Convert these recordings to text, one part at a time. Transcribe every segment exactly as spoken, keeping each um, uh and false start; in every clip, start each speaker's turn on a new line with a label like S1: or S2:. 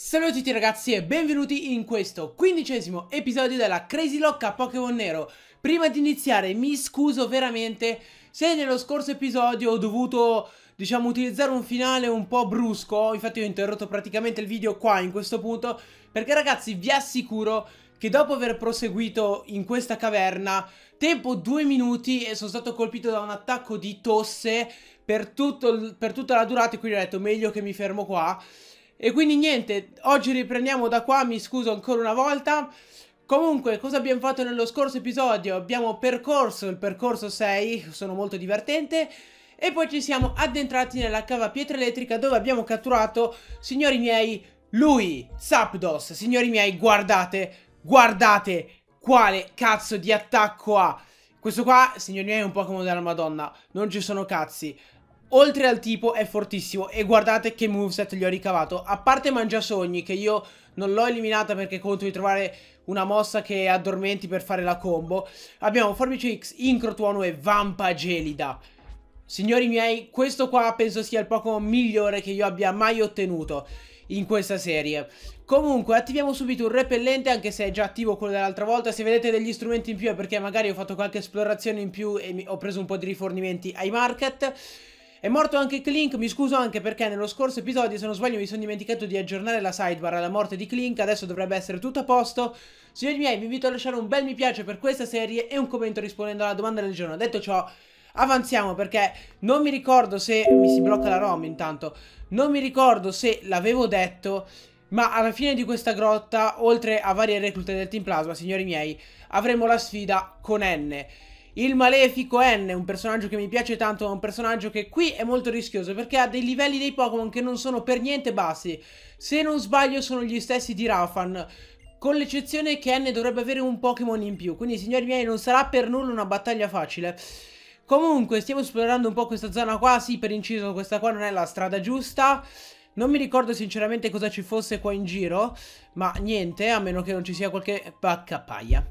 S1: Salve a tutti ragazzi e benvenuti in questo quindicesimo episodio della Crazy Lock a Pokémon Nero. Prima di iniziare mi scuso veramente se nello scorso episodio ho dovuto, diciamo, utilizzare un finale un po' brusco. Infatti ho interrotto praticamente il video qua in questo punto, perché ragazzi vi assicuro che dopo aver proseguito in questa caverna, tempo due minuti e sono stato colpito da un attacco di tosse per, tutto, per tutta la durata, e quindi ho detto meglio che mi fermo qua. E quindi niente, oggi riprendiamo da qua, mi scuso ancora una volta. Comunque, cosa abbiamo fatto nello scorso episodio? Abbiamo percorso il percorso sei, sono molto divertente. E poi ci siamo addentrati nella cava pietra elettrica, dove abbiamo catturato, signori miei, lui, Zapdos. Signori miei, guardate, guardate quale cazzo di attacco ha. Questo qua, signori miei, è un Pokémon della Madonna, non ci sono cazzi. Oltre al tipo è fortissimo e guardate che moveset gli ho ricavato. A parte Mangiasogni, che io non l'ho eliminata perché conto di trovare una mossa che addormenti per fare la combo, abbiamo Forbice X, Incrotuono e Vampa Gelida. Signori miei, questo qua penso sia il Pokémon migliore che io abbia mai ottenuto in questa serie. Comunque attiviamo subito un repellente, anche se è già attivo quello dell'altra volta. Se vedete degli strumenti in più è perché magari ho fatto qualche esplorazione in più e mi ho preso un po' di rifornimenti ai market. È morto anche Clink, mi scuso anche perché nello scorso episodio, se non sbaglio, mi sono dimenticato di aggiornare la sidebar alla morte di Clink. Adesso dovrebbe essere tutto a posto. Signori miei, vi invito a lasciare un bel mi piace per questa serie e un commento rispondendo alla domanda del giorno. Detto ciò, avanziamo, perché non mi ricordo se... Mi si blocca la ROM intanto. Non mi ricordo se l'avevo detto, ma alla fine di questa grotta, oltre a varie reclute del Team Plasma, signori miei, avremo la sfida con N. Il malefico N, un personaggio che mi piace tanto, ma un personaggio che qui è molto rischioso perché ha dei livelli dei Pokémon che non sono per niente bassi. Se non sbaglio sono gli stessi di Rafan, con l'eccezione che N dovrebbe avere un Pokémon in più. Quindi signori miei, non sarà per nulla una battaglia facile. Comunque stiamo esplorando un po' questa zona qua. Sì, per inciso, questa qua non è la strada giusta. Non mi ricordo sinceramente cosa ci fosse qua in giro, ma niente, a meno che non ci sia qualche bacca paia.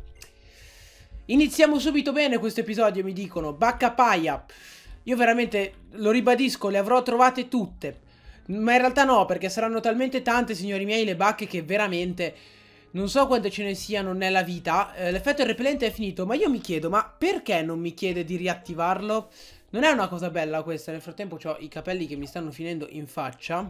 S1: Iniziamo subito bene questo episodio, mi dicono. Bacca paia. Io veramente, lo ribadisco, le avrò trovate tutte. Ma in realtà no, perché saranno talmente tante, signori miei, le bacche, che veramente non so quante ce ne siano nella vita. eh, L'effetto repellente è finito, ma io mi chiedo, ma perché non mi chiede di riattivarlo? Non è una cosa bella questa. Nel frattempo ho i capelli che mi stanno finendo in faccia.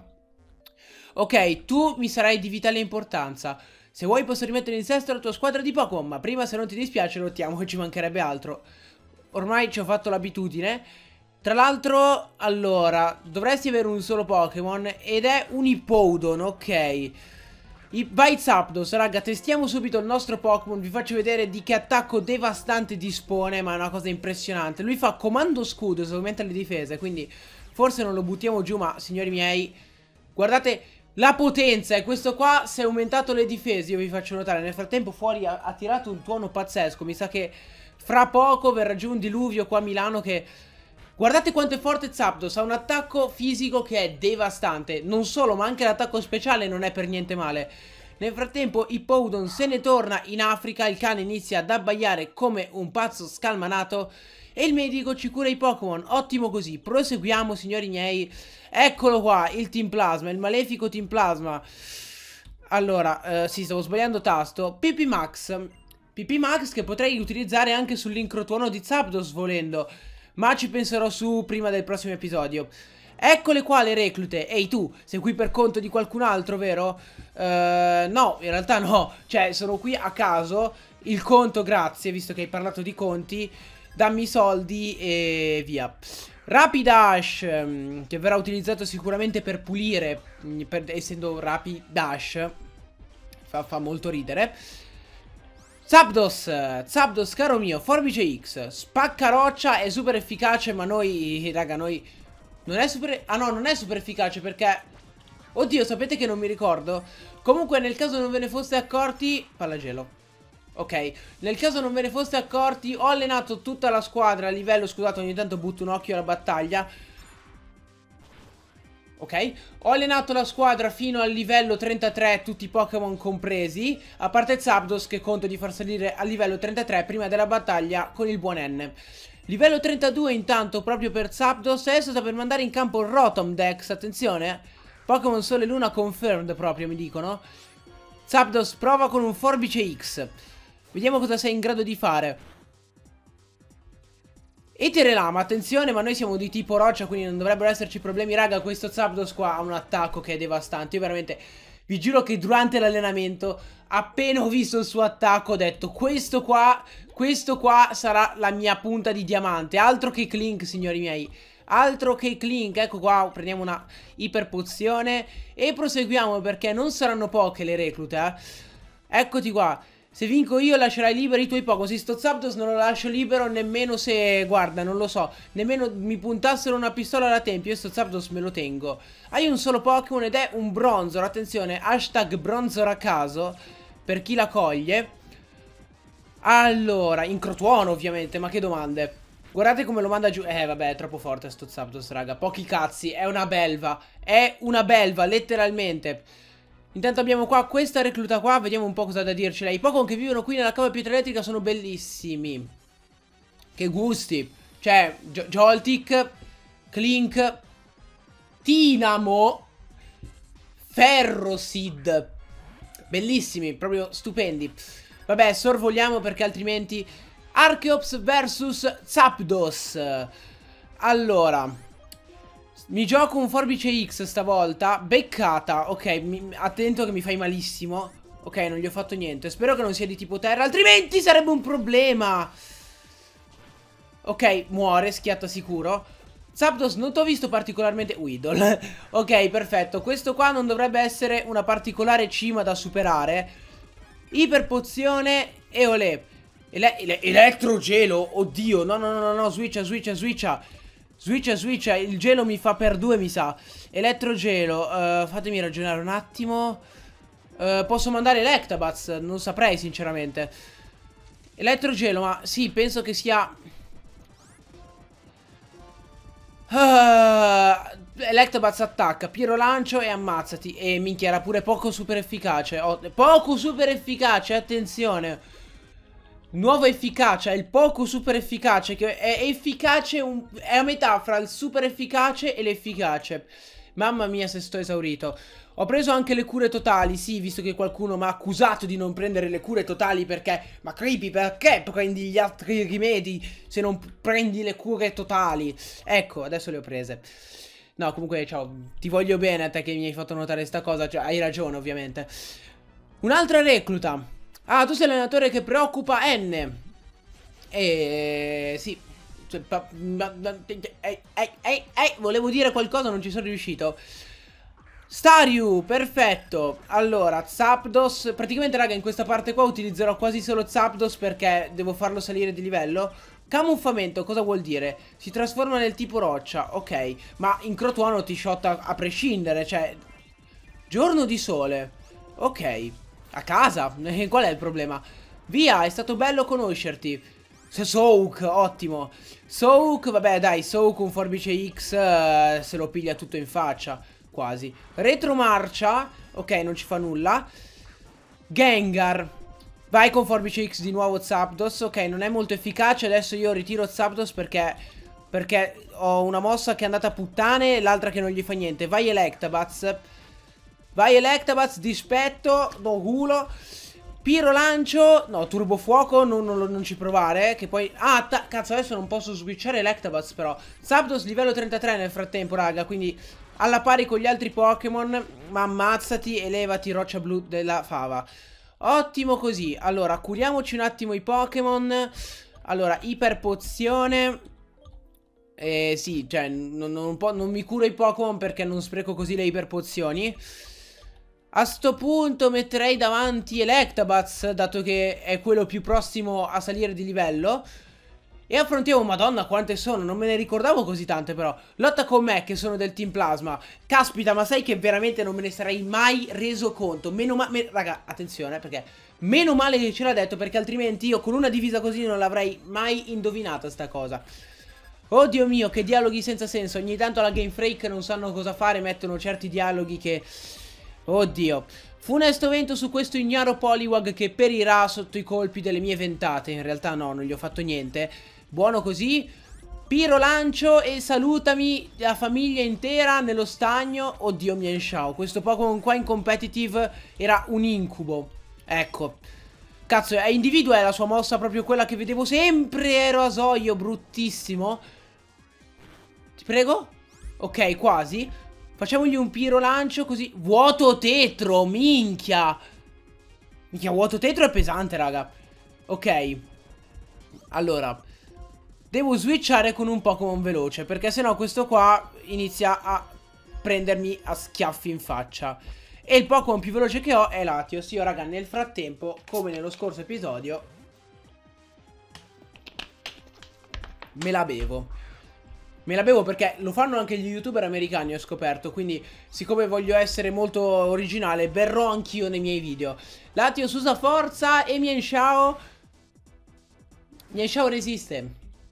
S1: Ok, tu mi sarai di vitale importanza. Se vuoi posso rimettere in sesto la tua squadra di Pokémon, ma prima, se non ti dispiace, lottiamo, che ci mancherebbe altro. Ormai ci ho fatto l'abitudine. Tra l'altro, allora, dovresti avere un solo Pokémon ed è un Hippowdon, ok. I Vai Zapdos, raga, testiamo subito il nostro Pokémon. Vi faccio vedere di che attacco devastante dispone, ma è una cosa impressionante. Lui fa comando scudo se aumenta le difese, quindi forse non lo buttiamo giù, ma signori miei, guardate la potenza. E questo qua si è aumentato le difese, io vi faccio notare. Nel frattempo fuori ha, ha tirato un tuono pazzesco. Mi sa che fra poco verrà giù un diluvio qua a Milano che... Guardate quanto è forte Zapdos, ha un attacco fisico che è devastante. Non solo, ma anche l'attacco speciale non è per niente male. Nel frattempo Hippowdon se ne torna in Africa. Il cane inizia ad abbaiare come un pazzo scalmanato e il medico ci cura i Pokémon. Ottimo così, proseguiamo signori miei. Eccolo qua, il Team Plasma, il malefico Team Plasma. Allora, eh, sì, stavo sbagliando tasto. P P Max P P Max che potrei utilizzare anche sull'incrotuono di Zapdos volendo, ma ci penserò su prima del prossimo episodio. Eccole qua le reclute. Ehi tu, sei qui per conto di qualcun altro, vero? Uh, no, in realtà no. Cioè, sono qui a caso. Il conto, grazie, visto che hai parlato di conti. Dammi i soldi e via. Rapidash, che verrà utilizzato sicuramente per pulire, per, essendo Rapidash. Fa, fa molto ridere. Zapdos, Zapdos caro mio, Forbice X, spacca roccia, è super efficace, ma noi, raga, noi... Non è super... Ah no, non è super efficace perché... Oddio, sapete che non mi ricordo? Comunque, nel caso non ve ne foste accorti... Pallagelo. Ok, nel caso non ve ne foste accorti, ho allenato tutta la squadra a livello... Scusate, ogni tanto butto un occhio alla battaglia. Ok, ho allenato la squadra fino al livello trentatré, tutti i Pokémon compresi, a parte Zapdos che conto di far salire al livello trentatré prima della battaglia con il buon N. Livello trentadue intanto proprio per Zapdos. Adesso sta per mandare in campo il Rotom Dex, attenzione. Pokémon Sole e Luna confirmed proprio, mi dicono. Zapdos prova con un forbice X. Vediamo cosa sei in grado di fare. Eterelama, attenzione, ma noi siamo di tipo roccia, quindi non dovrebbero esserci problemi. Raga, questo Zapdos qua ha un attacco che è devastante. Io veramente vi giuro che durante l'allenamento, appena ho visto il suo attacco, ho detto questo qua, questo qua sarà la mia punta di diamante. Altro che Clink, signori miei. Altro che Clink. Ecco qua, prendiamo una iperpozione e proseguiamo, perché non saranno poche le reclute, eh. Eccoti qua. Se vinco io lascerai liberi i tuoi Pokémon. Se sto Zapdos non lo lascio libero nemmeno se, guarda, non lo so, nemmeno mi puntassero una pistola alla tempia. Io sto Zapdos me lo tengo. Hai un solo Pokémon ed è un Bronzor. Attenzione, hashtag Bronzor a caso per chi la coglie. Allora, Incrotuono ovviamente, ma che domande. Guardate come lo manda giù. Eh vabbè, è troppo forte sto Zapdos, raga. Pochi cazzi, è una belva. È una belva, letteralmente. Intanto abbiamo qua questa recluta qua. Vediamo un po' cosa ha da dirci lei. I Pokémon che vivono qui nella cava pietroelettrica sono bellissimi. Che gusti. Cioè, Joltik, Clink, Tinamo, Ferrosid. Bellissimi, proprio stupendi. Vabbè, sorvoliamo perché altrimenti... Archeops versus Zapdos. Allora, mi gioco un forbice X stavolta. Beccata. Ok, mi, attento che mi fai malissimo. Ok, non gli ho fatto niente. Spero che non sia di tipo terra, altrimenti sarebbe un problema. Ok, muore, schiatta sicuro. Zapdos non ti ho visto particolarmente Weedle. Ok, perfetto. Questo qua non dovrebbe essere una particolare cima da superare. Iperpozione e olè. Ele ele Elettrogelo. Oddio, no no no no no. Switcha, switcha, switcha. Switcha, switcha. Il gelo mi fa per due, mi sa. Elettrogelo, uh, fatemi ragionare un attimo. uh, Posso mandare Electabuzz? Non saprei sinceramente. Elettrogelo, ma sì, penso che sia uh, Electabuzz attacca, Pyrolancio e ammazzati. E minchia, era pure poco super efficace. oh, Poco super efficace, attenzione. Nuova efficacia, il poco super efficace, che è efficace, un, è a metà fra il super efficace e l'efficace. Mamma mia se sto esaurito. Ho preso anche le cure totali, sì, visto che qualcuno mi ha accusato di non prendere le cure totali perché... Ma Creepy, perché prendi gli altri rimedi se non prendi le cure totali? Ecco, adesso le ho prese. No, comunque, ciao, ti voglio bene a te che mi hai fatto notare sta cosa, cioè, hai ragione ovviamente. Un'altra recluta. Ah, tu sei l'allenatore che preoccupa N. E... sì. Ehi, ehi, ehi, ehi, volevo dire qualcosa, non ci sono riuscito. Staryu, perfetto. Allora, Zapdos. Praticamente, raga, in questa parte qua utilizzerò quasi solo Zapdos perché devo farlo salire di livello. Camuffamento, cosa vuol dire? Si trasforma nel tipo roccia, ok. Ma Incrotuono ti shotta a prescindere, cioè... Giorno di sole. Ok. A casa? Qual è il problema? Via, è stato bello conoscerti. Soak, ottimo. Soak, vabbè dai, Soak un forbice X uh, se lo piglia tutto in faccia. Quasi. Retromarcia. Ok, non ci fa nulla. Gengar. Vai con forbice X di nuovo Zapdos. Ok, non è molto efficace. Adesso io ritiro Zapdos perché... Perché ho una mossa che è andata a puttane e l'altra che non gli fa niente. Vai Electabuzz. Vai Electabuzz, dispetto, no culo. Pyrolancio, no, turbofuoco, non, non, non ci provare, eh, che poi... Ah, cazzo, adesso non posso switchare Electabuzz però. Zapdos livello trentatré nel frattempo, raga, quindi alla pari con gli altri Pokémon, ma ammazzati e levati roccia blu della fava. Ottimo così. Allora, curiamoci un attimo i Pokémon. Allora, iperpozione. Eh sì, cioè, non, non, non mi curo i Pokémon perché non spreco così le iperpozioni. A sto punto metterei davanti Electabuzz, dato che è quello più prossimo a salire di livello. E affrontiamo, madonna quante sono, non me ne ricordavo così tante però. Lotta con me che sono del Team Plasma. Caspita, ma sai che veramente non me ne sarei mai reso conto. Meno male, raga, attenzione perché meno male che ce l'ha detto, perché altrimenti io con una divisa così non l'avrei mai indovinata sta cosa. Oddio mio, che dialoghi senza senso. Ogni tanto alla Game Freak non sanno cosa fare, mettono certi dialoghi che... Oddio. Funesto vento su questo ignaro Poliwag che perirà sotto i colpi delle mie ventate. In realtà no, non gli ho fatto niente. Buono così. Piro lancio e salutami la famiglia intera nello stagno. Oddio, Mian Shao. Questo Pokémon qua in competitive era un incubo. Ecco. Cazzo, è individua è la sua mossa proprio quella che vedevo sempre. Aeroasoio, bruttissimo. Ti prego? Ok, quasi. Facciamogli un piro lancio così. Vuoto tetro, minchia. Minchia, vuoto tetro è pesante, raga. Ok. Allora, devo switchare con un Pokémon veloce, perché sennò questo qua inizia a prendermi a schiaffi in faccia. E il Pokémon più veloce che ho è Latios. Io, raga, nel frattempo, come nello scorso episodio, me la bevo. Me la bevo perché lo fanno anche gli youtuber americani, ho scoperto. Quindi, siccome voglio essere molto originale, berrò anch'io nei miei video. Latios usa forza e Mian Shao. Mian Shao resiste.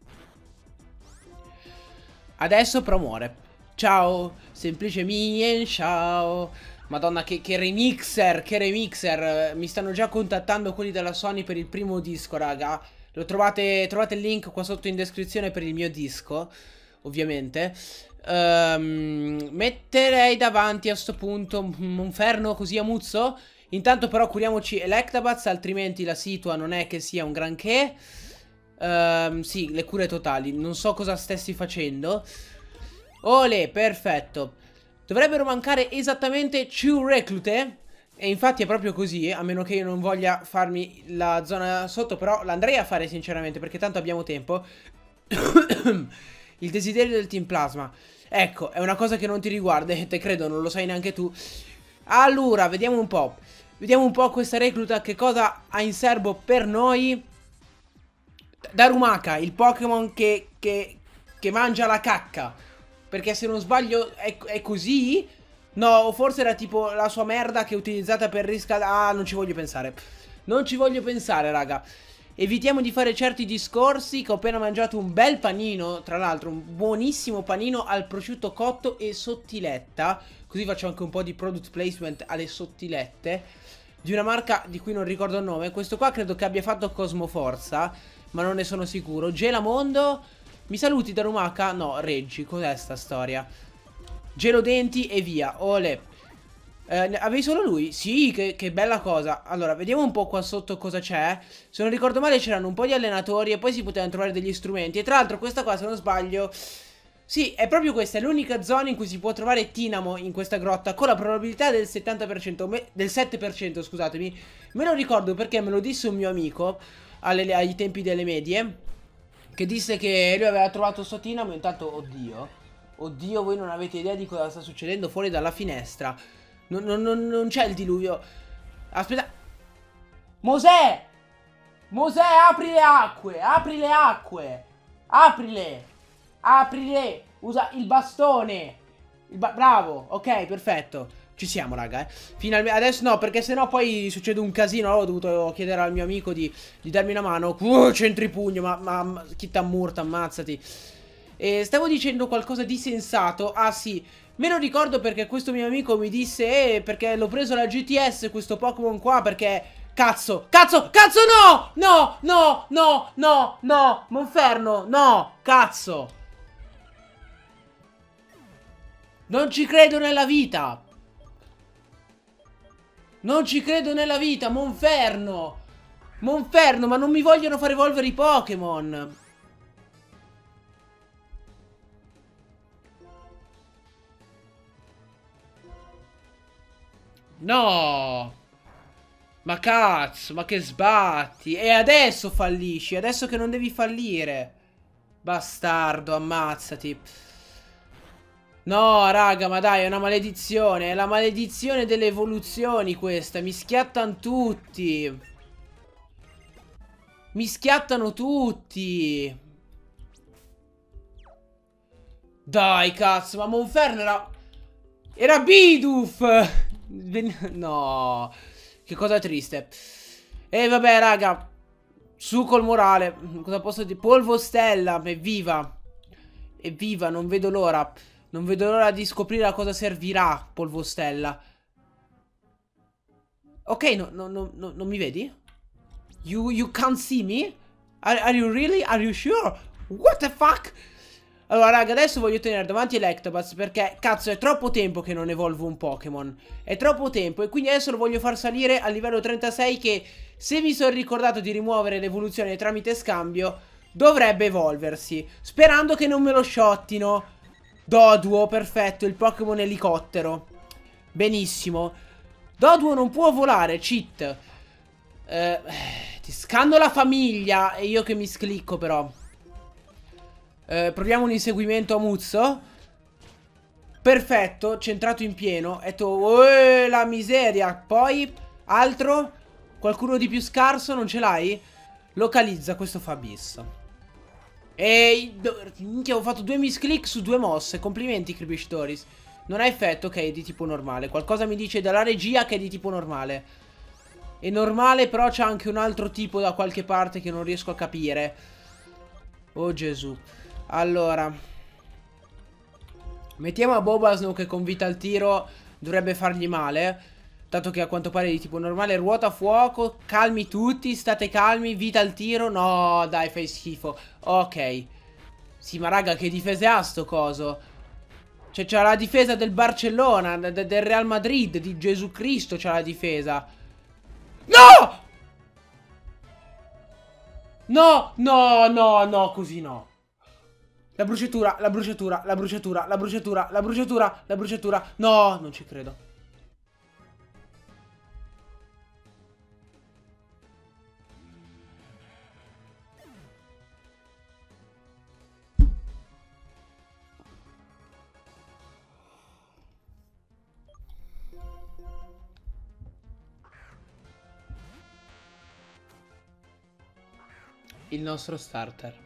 S1: Adesso però muore. Ciao, semplice Mian Shao. Madonna, che, che remixer, che remixer. Mi stanno già contattando quelli della Sony per il primo disco, raga. Lo trovate, trovate il link qua sotto in descrizione per il mio disco, ovviamente. um, Metterei davanti a sto punto un ferno così a muzzo. Intanto però curiamoci Electabuzz, altrimenti la situa non è che sia un granché. um, Sì, le cure totali. Non so cosa stessi facendo. Ole, perfetto. Dovrebbero mancare esattamente due reclute. E infatti è proprio così, a meno che io non voglia farmi la zona sotto. Però l'andrei a fare sinceramente, perché tanto abbiamo tempo. Il desiderio del Team Plasma. Ecco, è una cosa che non ti riguarda e te credo non lo sai neanche tu. Allora, vediamo un po'. Vediamo un po' questa recluta che cosa ha in serbo per noi. Darumaka, il Pokémon che, che, che mangia la cacca. Perché se non sbaglio è, è così. No, forse era tipo la sua merda che è utilizzata per riscaldare. Ah, non ci voglio pensare. Non ci voglio pensare, raga. Evitiamo di fare certi discorsi, che ho appena mangiato un bel panino. Tra l'altro un buonissimo panino al prosciutto cotto e sottiletta. Così faccio anche un po' di product placement alle sottilette di una marca di cui non ricordo il nome. Questo qua credo che abbia fatto Cosmoforza, ma non ne sono sicuro. Gelamondo. Mi saluti Darumaka? No, Reggi, cos'è sta storia? Gelodenti e via. Ole. eh, Avevi solo lui? Sì, che, che bella cosa. Allora, vediamo un po' qua sotto cosa c'è. Se non ricordo male c'erano un po' di allenatori e poi si potevano trovare degli strumenti. E tra l'altro questa qua, se non sbaglio, sì, è proprio questa. È l'unica zona in cui si può trovare Tinamo in questa grotta, con la probabilità del settanta per cento, me, del sette per cento, scusatemi. Me lo ricordo perché me lo disse un mio amico alle, ai tempi delle medie, che disse che lui aveva trovato sto Tinamo. Intanto, oddio Oddio, voi non avete idea di cosa sta succedendo fuori dalla finestra. Non, non, non, non c'è il diluvio. Aspetta. Mosè! Mosè, apri le acque! Apri le acque! Aprile! Aprile! Usa il bastone! Il ba Bravo, ok, perfetto. Ci siamo, raga, eh. Finalmente. Adesso no, perché sennò poi succede un casino. Ho dovuto chiedere al mio amico di, di darmi una mano. Uh, centripugno, ma, ma chi t'ammurta, ammazzati. E stavo dicendo qualcosa di sensato. Ah sì, me lo ricordo perché questo mio amico mi disse: Eh, perché l'ho preso alla G T S questo Pokémon qua, perché cazzo, cazzo, cazzo no, no, no, no, no, no, Monferno, no, cazzo. Non ci credo nella vita. Non ci credo nella vita, Monferno. Monferno, ma non mi vogliono far evolvere i Pokémon. No. Ma cazzo, ma che sbatti. E adesso fallisci, adesso che non devi fallire. Bastardo, ammazzati. No, raga, ma dai, è una maledizione. È la maledizione delle evoluzioni questa. Mi schiattano tutti. Mi schiattano tutti. Dai, cazzo, ma Monferno era... Era Bidoof. No. Che cosa triste. E vabbè, raga, su col morale. Cosa posso dire? Polvo stella, evviva. Evviva, non vedo l'ora. Non vedo l'ora di scoprire a cosa servirà polvo stella. Ok, no, no, no, no, non mi vedi? You, you can't see me? Are, are you really? Are you sure? What the fuck? Allora, raga, adesso voglio tenere davanti Electabuzz perché, cazzo, è troppo tempo che non evolvo un Pokémon. È troppo tempo e quindi adesso lo voglio far salire a livello trentasei che, se mi sono ricordato di rimuovere l'evoluzione tramite scambio, dovrebbe evolversi. Sperando che non me lo shottino. Doduo, perfetto, il Pokémon elicottero. Benissimo. Doduo non può volare, cheat. Eh, ti scanno la famiglia e io che mi sclicco però. Eh, proviamo un inseguimento a Muzzo. Perfetto, centrato in pieno. E tu, oh, la miseria. Poi, altro? Qualcuno di più scarso, non ce l'hai? Localizza, questo fa abisso. E minchia, ho fatto due misclick su due mosse. Complimenti, Kribish Doris. Non ha effetto, ok, è di tipo normale. Qualcosa mi dice dalla regia che è di tipo normale. È normale, però c'è anche un altro tipo da qualche parte che non riesco a capire. Oh Gesù. Allora, mettiamo a Bobasno che con vita al tiro dovrebbe fargli male, dato che a quanto pare è di tipo normale. Ruota fuoco, calmi tutti, state calmi, vita al tiro. No, dai, fai schifo. Ok. Sì, ma raga, che difese ha sto coso? Cioè, c'ha la difesa del Barcellona, de del Real Madrid, di Gesù Cristo c'ha la difesa. No! No, no, no, no, così no. La bruciatura, la bruciatura, la bruciatura, la bruciatura, la bruciatura, la bruciatura. No, non ci credo. Il nostro starter.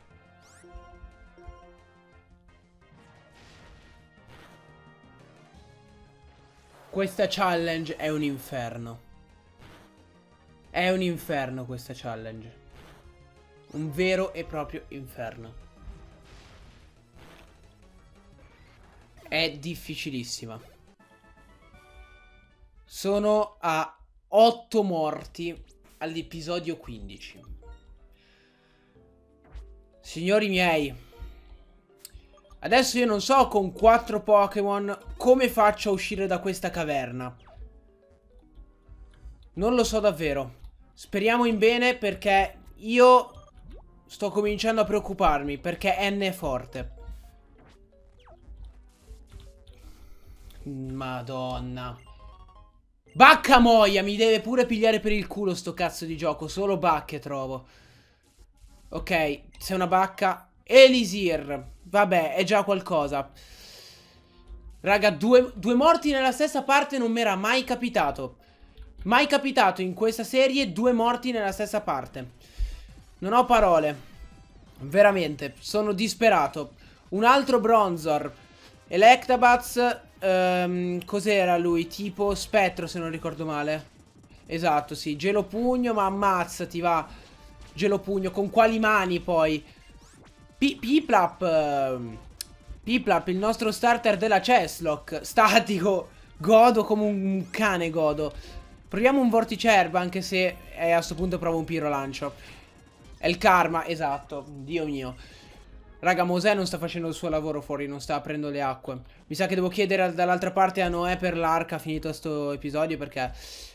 S1: Questa challenge è un inferno. È un inferno questa challenge. Un vero e proprio inferno. È difficilissima. Sono a otto morti all'episodio quindici. Signori miei, adesso io non so con quattro Pokémon come faccio a uscire da questa caverna. Non lo so davvero. Speriamo in bene perché io sto cominciando a preoccuparmi perché N è forte. Madonna. Bacca moia, mi deve pure pigliare per il culo sto cazzo di gioco. Solo bacche trovo. Ok, sei una bacca. Elisir. Vabbè, è già qualcosa. Raga, due, due morti nella stessa parte non mi era mai capitato. Mai capitato in questa serie due morti nella stessa parte. Non ho parole. Veramente, sono disperato. Un altro Bronzor. Electabuzz. Um, cos'era lui? Tipo spettro, se non ricordo male. Esatto, sì. Gelo pugno, ma ammazzati, va. Gelo pugno, con quali mani poi? Piplap. uh, Piplap, il nostro starter della Chesslock. Statico. Godo come un cane, godo. Proviamo un vorticerba, anche se eh, a sto punto provo un pirolancio. È il karma, esatto. Dio mio. Raga, Mosè non sta facendo il suo lavoro fuori, non sta aprendo le acque. Mi sa che devo chiedere dall'altra parte a Noè per l'arca finito sto episodio perché...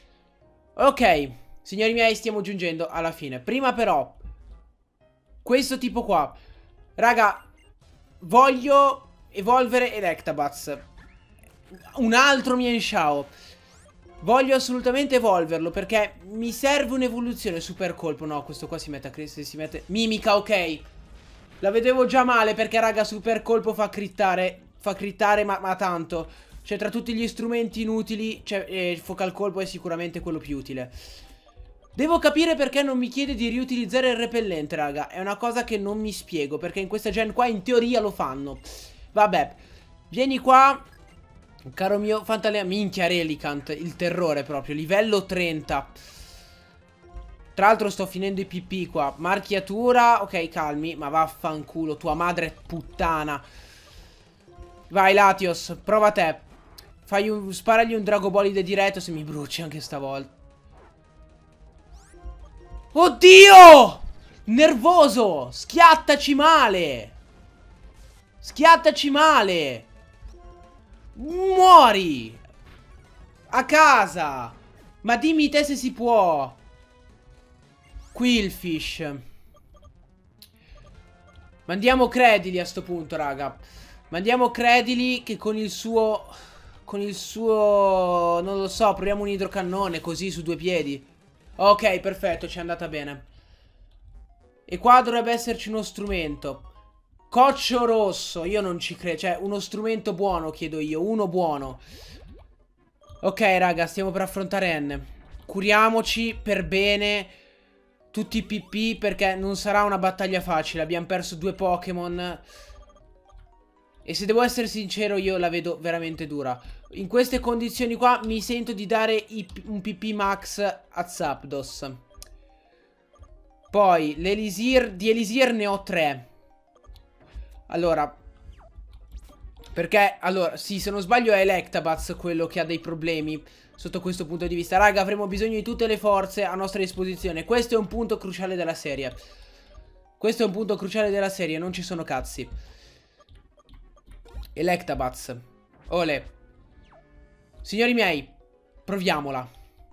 S1: Ok, signori miei, stiamo giungendo alla fine. Prima però, questo tipo qua. Raga, voglio evolvere Electabuzz. Un altro Mienshao. Voglio assolutamente evolverlo perché mi serve un'evoluzione super colpo. No, questo qua si mette a crescere, si mette... Mimica, ok. La vedevo già male perché, raga, super colpo fa crittare. Fa crittare, ma, ma tanto. Cioè, tra tutti gli strumenti inutili, cioè, eh, focal colpo è sicuramente quello più utile. Devo capire perché non mi chiede di riutilizzare il repellente, raga. È una cosa che non mi spiego, perché in questa gen qua in teoria lo fanno. Vabbè, vieni qua, caro mio Fantalea. Minchia, Relicanth, il terrore proprio, livello trenta. Tra l'altro sto finendo i P P qua. Marchiatura, ok, calmi. Ma vaffanculo, tua madre puttana. Vai, Latios, prova te. Fai un, sparagli un Dragobolide diretto se mi bruci anche stavolta. Oddio! Nervoso! Schiattaci male! Schiattaci male. Muori. A casa. Ma dimmi te se si può. Quillfish. Mandiamo Credili a sto punto, raga. Mandiamo Credili che con il suo... Con il suo... Non lo so, proviamo un idrocannone così su due piedi. Ok, perfetto, ci è andata bene. E qua dovrebbe esserci uno strumento. Coccio rosso, io non ci credo. Cioè, uno strumento buono chiedo io, uno buono. Ok, raga, stiamo per affrontare N. Curiamoci per bene tutti i P P perché non sarà una battaglia facile. Abbiamo perso due Pokémon. E se devo essere sincero io la vedo veramente dura. In queste condizioni qua mi sento di dare i, un P P max a Zapdos. Poi l'Elisir, di Elisir ne ho tre. Allora, perché, allora, sì, se non sbaglio è Electabuzz quello che ha dei problemi sotto questo punto di vista. Raga, avremo bisogno di tutte le forze a nostra disposizione. Questo è un punto cruciale della serie. Questo è un punto cruciale della serie, non ci sono cazzi. Electabuzz. Ole. Signori miei, proviamola.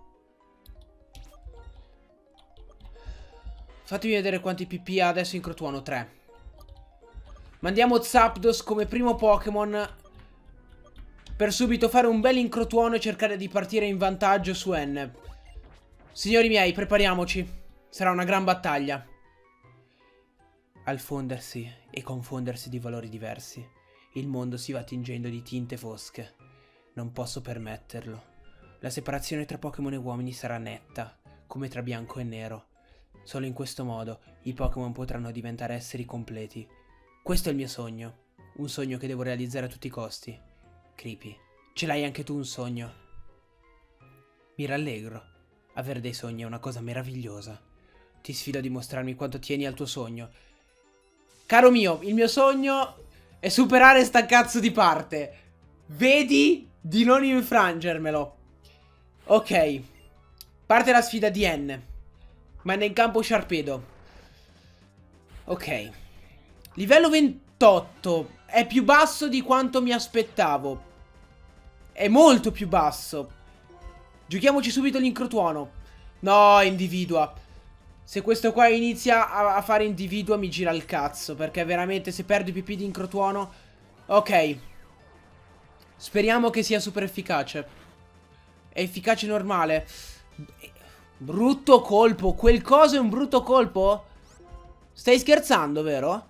S1: Fatemi vedere quanti P P ha adesso in Crotuono. tre. Mandiamo Zapdos come primo Pokémon per subito fare un bel incrotuono e cercare di partire in vantaggio su N. Signori miei, prepariamoci. Sarà una gran battaglia. Al fondersi e confondersi di valori diversi, il mondo si va tingendo di tinte fosche. Non posso permetterlo. La separazione tra Pokémon e uomini sarà netta, come tra bianco e nero. Solo in questo modo i Pokémon potranno diventare esseri completi. Questo è il mio sogno. Un sogno che devo realizzare a tutti i costi. Creepy, ce l'hai anche tu un sogno? Mi rallegro. Avere dei sogni è una cosa meravigliosa. Ti sfido a dimostrarmi quanto tieni al tuo sogno. Caro mio, il mio sogno è superare sta cazzo di parte. Vedi di non infrangermelo. Ok. Parte la sfida di N. Manda in campo Sharpedo. Ok. Livello ventotto. È più basso di quanto mi aspettavo. È molto più basso. Giochiamoci subito l'incrotuono. No, individua. Se questo qua inizia a, a fare individua mi gira il cazzo. Perché veramente se perdo i P P di incrotuono. Ok. Speriamo che sia super efficace. È efficace normale. Brutto colpo. Quel coso è un brutto colpo? Stai scherzando, vero?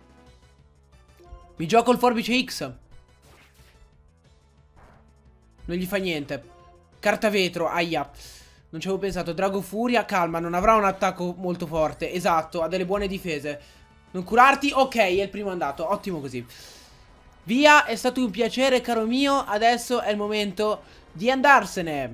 S1: Mi gioco il forbice X. Non gli fa niente. Carta vetro, aia. Non ci avevo pensato. Drago Furia, calma, non avrà un attacco molto forte. Esatto, ha delle buone difese. Non curarti, ok, è il primo andato. Ottimo così. Via, è stato un piacere, caro mio. Adesso è il momento di andarsene.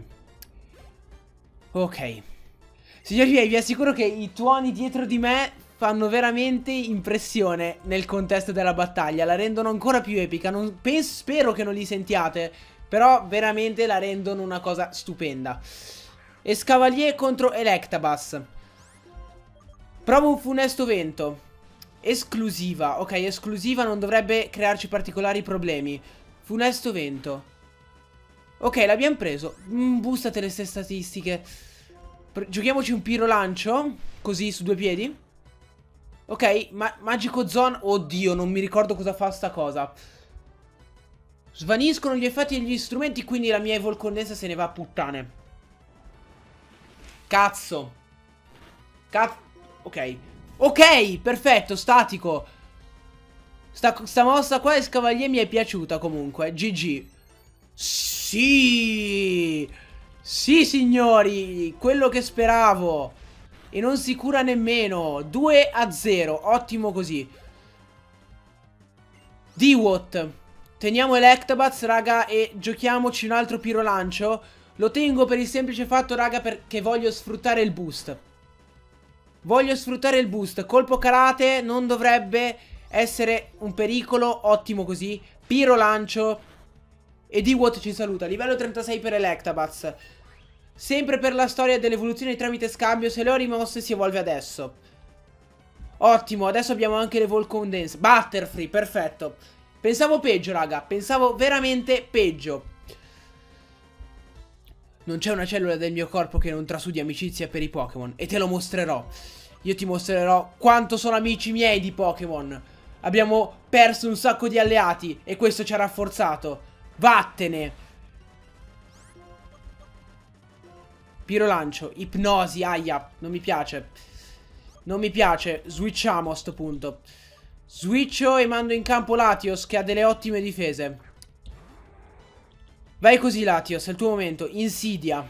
S1: Ok. Signori miei, vi assicuro che i tuoni dietro di me fanno veramente impressione nel contesto della battaglia. La rendono ancora più epica. Non penso, spero che non li sentiate, però veramente la rendono una cosa stupenda. Escavalier contro Electabuzz. Provo un funesto vento. Esclusiva. Ok, esclusiva non dovrebbe crearci particolari problemi. Funesto vento. Ok, l'abbiamo preso. mm, Boostate le stesse statistiche. Pre Giochiamoci un pirolancio. Così, su due piedi. Ok, ma Magico Zone. Oddio, non mi ricordo cosa fa sta cosa. Svaniscono gli effetti degli strumenti, quindi la mia Evolcondensa se ne va a puttane. Cazzo. Cazzo. Ok. Ok, perfetto, statico. Sta, sta mossa qua Escavalier mi è piaciuta comunque. G G. Sì. Sì, signori. Quello che speravo. E non si cura nemmeno. due a zero. Ottimo così. D-Watt. Teniamo Electabuzz, raga, e giochiamoci un altro pirolancio. Lo tengo per il semplice fatto, raga, perché voglio sfruttare il boost. Voglio sfruttare il boost. Colpo karate non dovrebbe essere un pericolo. Ottimo così. Pirolancio. E D-Watt ci saluta. Livello trentasei per Electabuzz. Sempre per la storia dell'evoluzione tramite scambio. Se le ho rimosse si evolve adesso. Ottimo, adesso abbiamo anche l'Evolcondense. Butterfree, perfetto. Pensavo peggio, raga. Pensavo veramente peggio. Non c'è una cellula del mio corpo che non trasudi amicizia per i Pokémon. E te lo mostrerò. Io ti mostrerò quanto sono amici miei di Pokémon. Abbiamo perso un sacco di alleati e questo ci ha rafforzato. Vattene. Pirolancio, ipnosi, aia. Non mi piace. Non mi piace. Switchiamo a sto punto. Switcho e mando in campo Latios che ha delle ottime difese. Vai così Latios, è il tuo momento. Insidia.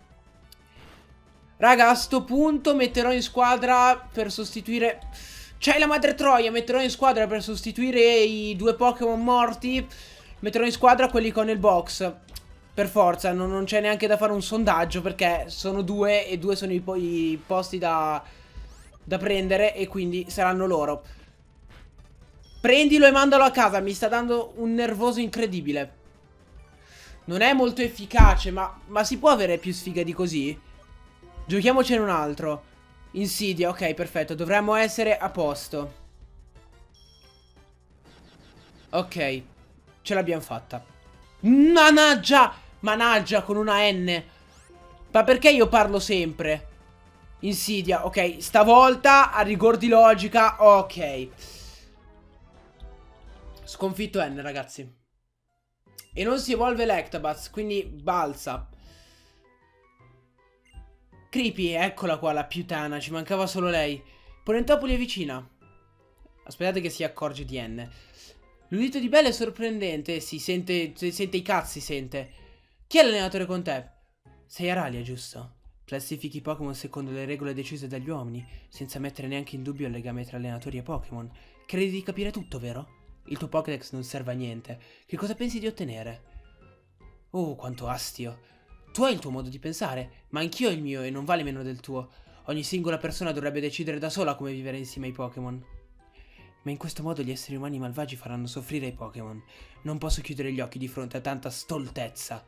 S1: Raga, a sto punto metterò in squadra per sostituire... C'hai la madre Troia, metterò in squadra per sostituire i due Pokémon morti. Metterò in squadra quelli con il box. Per forza, non, non c'è neanche da fare un sondaggio perché sono due e due sono i, po i posti da, da prendere e quindi saranno loro. Prendilo e mandalo a casa, mi sta dando un nervoso incredibile. Non è molto efficace, ma, ma si può avere più sfiga di così? Giochiamocene un altro. Insidia, ok, perfetto. Dovremmo essere a posto. Ok, ce l'abbiamo fatta. Managgia! Managgia con una N. Ma perché io parlo sempre? Insidia, ok. Stavolta, a rigor di logica, ok. Sconfitto N, ragazzi. E non si evolve l'Ectabuzz, quindi balza. Creepy, eccola qua la piutana, ci mancava solo lei. Ponentopoli è vicina. Aspettate che si accorge di N. L'udito di Bella è sorprendente, si sente, si sente i cazzi, sente. Chi è l'allenatore con te? Sei Aralia, giusto? Classifichi i Pokémon secondo le regole decise dagli uomini, senza mettere neanche in dubbio il legame tra allenatori e Pokémon. Credi di capire tutto, vero? Il tuo Pokédex non serve a niente. Che cosa pensi di ottenere? Oh, quanto astio. Tu hai il tuo modo di pensare, ma anch'io ho il mio e non vale meno del tuo. Ogni singola persona dovrebbe decidere da sola come vivere insieme ai Pokémon. Ma in questo modo gli esseri umani malvagi faranno soffrire i Pokémon. Non posso chiudere gli occhi di fronte a tanta stoltezza.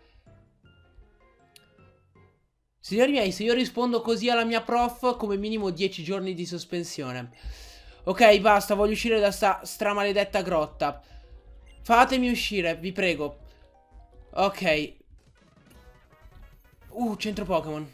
S1: Signori miei, se io rispondo così alla mia prof, come minimo dieci giorni di sospensione. Ok, basta, voglio uscire da sta stramaledetta grotta. Fatemi uscire, vi prego. Ok. Uh, centro Pokémon.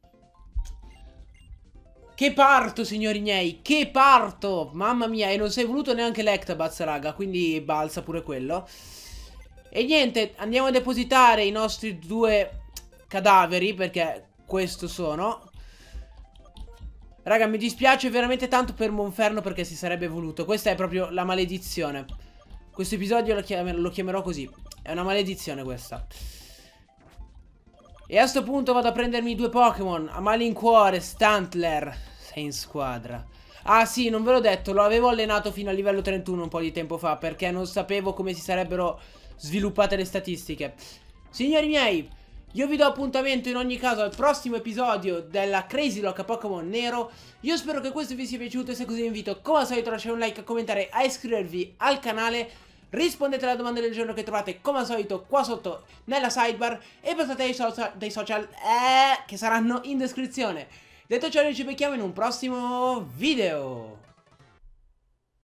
S1: Che parto, signori miei, che parto. Mamma mia, e non si è voluto neanche l'Ectabuzz, raga, quindi balza pure quello. E niente, andiamo a depositare i nostri due cadaveri, perché questo sono. Raga, mi dispiace veramente tanto per Monferno perché si sarebbe voluto. Questa è proprio la maledizione. Questo episodio lo, chiamer lo chiamerò così. È una maledizione questa. E a sto punto vado a prendermi due Pokémon. A malincuore, Stantler. Sei in squadra. Ah sì, non ve l'ho detto, lo avevo allenato fino a livello trentuno un po' di tempo fa, perché non sapevo come si sarebbero sviluppate le statistiche. Signori miei, io vi do appuntamento in ogni caso al prossimo episodio della Crazy Lock a Pokémon Nero. Io spero che questo vi sia piaciuto e se così vi invito come al solito a lasciare un like, a commentare, a iscrivervi al canale. Rispondete alle domande del giorno che trovate come al solito qua sotto nella sidebar e passate ai social, dei social eh, che saranno in descrizione. Detto ciò, noi ci becchiamo in un prossimo video.